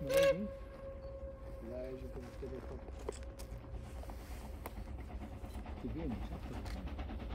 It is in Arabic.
Nee, là, je peux me téléphone. C'est bien, ça.